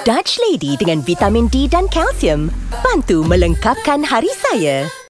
Dutch Lady dengan vitamin D dan kalsium. Bantu melengkapkan hari saya.